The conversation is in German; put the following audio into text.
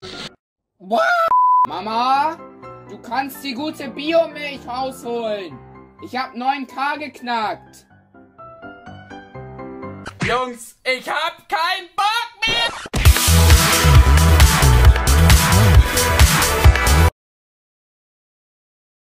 Wow. Mama, du kannst die gute Biomilch rausholen. Ich hab 9K geknackt. Jungs, ich hab keinen Bock mehr!